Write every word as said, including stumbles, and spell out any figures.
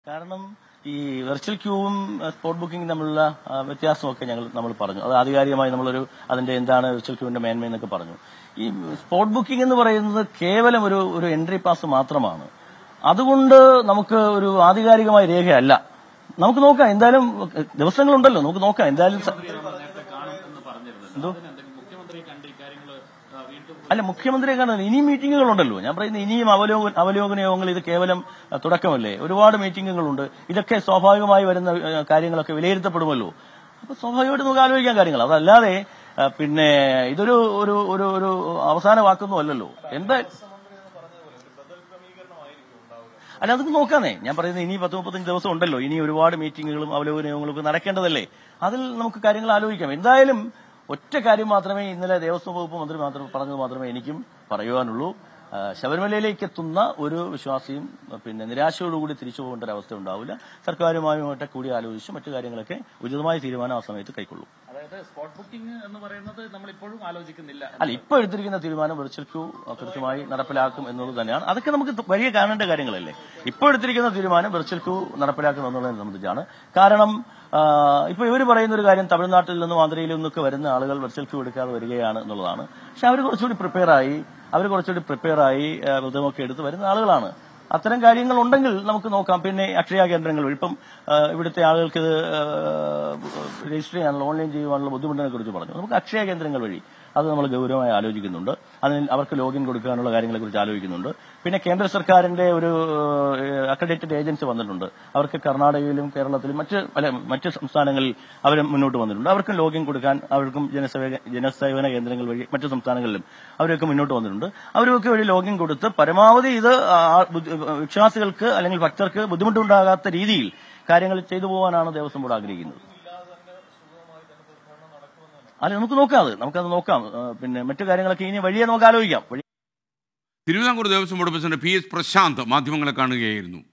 കാരണം ഈ virtual ക്യൂവും spot ബുക്കിംഗും തമ്മിലുള്ള വ്യത്യാസമൊക്കെ ഞങ്ങൾ നമ്മൾ പറഞ്ഞു. അത് ആധികാരികമായി നമ്മളൊരു അതിന്റെ എന്താണ് വെർച്വൽ ക്യൂവിന്റെ മേന്മ എന്നൊക്കെ പറഞ്ഞു. ഈ സ്പോട്ട് ബുക്കിംഗ് എന്ന് പറയുന്നത് കേവലം ഒരു ഒരു എൻട്രി പാസ് മാത്രമാണ്. അതുകൊണ്ട് നമുക്ക് ഒരു ആധികാരികമായ രേഖയല്ല. നമുക്ക് നോക്കാം, എന്തായാലും ദിവസങ്ങളുണ്ടല്ലോ, നമുക്ക് നോക്കാം. എന്തായാലും എന്തോ അല്ല, മുഖ്യമന്ത്രിയെ കാണുന്നത് ഇനിയും മീറ്റിംഗുകളുണ്ടല്ലോ. ഞാൻ പറയുന്നത് ഇനിയും അവലോകന അവലോകന യോഗങ്ങൾ ഇത് കേവലം തുടക്കമല്ലേ. ഒരുപാട് മീറ്റിംഗുകളുണ്ട്. ഇതൊക്കെ സ്വാഭാവികമായി വരുന്ന കാര്യങ്ങളൊക്കെ വിലയിരുത്തപ്പെടുമല്ലോ. അപ്പൊ സ്വാഭാവികമായിട്ട് നമുക്ക് ആലോചിക്കാൻ കാര്യങ്ങൾ. അതല്ലാതെ പിന്നെ ഇതൊരു ഒരു ഒരു ഒരു അവസാന വാക്കൊന്നും അല്ലല്ലോ. എന്താ അല്ല, അതൊക്കെ നോക്കാന്നേ. ഞാൻ പറയുന്നത് ഇനി പത്ത് മുപ്പത്തഞ്ച് ദിവസം ഉണ്ടല്ലോ. ഇനി ഒരുപാട് മീറ്റിംഗുകളും അവലോകന യോഗങ്ങളും ഒക്കെ നടക്കേണ്ടതല്ലേ. അതിൽ നമുക്ക് കാര്യങ്ങൾ ആലോചിക്കാം. എന്തായാലും ഒറ്റ കാര്യം മാത്രമേ ഇന്നലെ ദേവസ്വം വകുപ്പ് മന്ത്രി മാത്രം പറഞ്ഞത് മാത്രമേ എനിക്കും പറയുവാനുള്ളൂ. ശബരിമലയിലേക്ക് എത്തുന്ന ഒരു വിശ്വാസിയും പിന്നെ നിരാശയോടുകൂടി തിരിച്ചു പോകേണ്ട ഒരു അവസ്ഥ ഉണ്ടാവില്ല. സർക്കാരുമായിട്ട് കൂടി ആലോചിച്ച് മറ്റു കാര്യങ്ങളൊക്കെ ഉചിതമായ തീരുമാനം ആ സമയത്ത് കൈക്കൊള്ളും. അതായത് സ്പോട്ട് ബുക്കിംഗ് എന്ന് പറയുന്നത് നമ്മൾ ഇപ്പോഴും ആലോചിക്കുന്നില്ല. അല്ല, ഇപ്പോൾ എടുത്തിരിക്കുന്ന തീരുമാനം വെർച്വൽ ക്യൂ കൃത്യമായി നടപ്പിലാക്കും എന്നുള്ളത് തന്നെയാണ്. അതൊക്കെ നമുക്ക് വലിയ കാണേണ്ട കാര്യങ്ങളല്ലേ. ഇപ്പോൾ എടുത്തിരിക്കുന്ന തീരുമാനം വെർച്വൽ ക്യൂ നടപ്പിലാക്കും എന്നുള്ളതിനെ സംബന്ധിച്ചാണ്. കാരണം ഇപ്പൊ ഇവർ പറയുന്ന ഒരു കാര്യം, തമിഴ്നാട്ടിൽ നിന്നും ആന്ധ്രയിൽ നിന്നൊക്കെ വരുന്ന ആളുകൾ വെർച്വൽ ക്യൂ എടുക്കാതെ വരികയാണ് എന്നുള്ളതാണ്. പക്ഷെ അവർ കുറച്ചുകൂടി പ്രിപ്പയറായി അവർ കുറച്ചുകൂടി പ്രിപ്പയറായി വ്രതമൊക്കെ എടുത്ത് വരുന്ന ആളുകളാണ്. അത്തരം കാര്യങ്ങൾ ഉണ്ടെങ്കിൽ നമുക്ക് നോക്കാം. പിന്നെ അക്ഷയ കേന്ദ്രങ്ങൾ വഴി ഇപ്പം ഇവിടുത്തെ ആളുകൾക്ക് ഇത് രജിസ്റ്റർ ചെയ്യാനുള്ള ഓൺലൈൻ ചെയ്യുവാനുള്ള ബുദ്ധിമുട്ടിനെ കുറിച്ച് പറഞ്ഞു. നമുക്ക് അക്ഷയ കേന്ദ്രങ്ങൾ വഴി അത് നമ്മൾ ഗൗരവമായി ആലോചിക്കുന്നുണ്ട്. അതിന് അവർക്ക് ലോഗിൻ കൊടുക്കാനുള്ള കാര്യങ്ങളെക്കുറിച്ച് ആലോചിക്കുന്നുണ്ട്. പിന്നെ കേന്ദ്ര സർക്കാരിന്റെ ഒരു അക്രഡിറ്റഡ് ഏജൻസി വന്നിട്ടുണ്ട്. അവർക്ക് കർണാടകയിലും കേരളത്തിലും മറ്റ് പല മറ്റ് സംസ്ഥാനങ്ങളിൽ അവർ മുന്നോട്ട് വന്നിട്ടുണ്ട്. അവർക്കും ലോഗിൻ കൊടുക്കാൻ അവർക്കും ജനസേവക ജനസേവന കേന്ദ്രങ്ങൾ വഴി മറ്റ് സംസ്ഥാനങ്ങളിലും അവരൊക്കെ മുന്നോട്ട് വന്നിട്ടുണ്ട്. അവരൊക്കെ വഴി ലോഗിൻ കൊടുത്ത് പരമാവധി ഇത് വിശ്വാസികൾക്ക് അല്ലെങ്കിൽ ഭക്തർക്ക് ബുദ്ധിമുട്ടുണ്ടാകാത്ത രീതിയിൽ കാര്യങ്ങൾ ചെയ്തു പോകാനാണ് ദേവസ്വം ബോർഡ് ആഗ്രഹിക്കുന്നത്. അല്ല, നമുക്ക് നോക്കാം. അത് നമുക്കത് നോക്കാം. പിന്നെ മറ്റു കാര്യങ്ങളൊക്കെ ഇനി വഴിയെ നമുക്ക് ആലോചിക്കാം. Thiruvithamkoor Devaswom board president P S Prasanth മാധ്യമങ്ങളെ കാണുകയായിരുന്നു.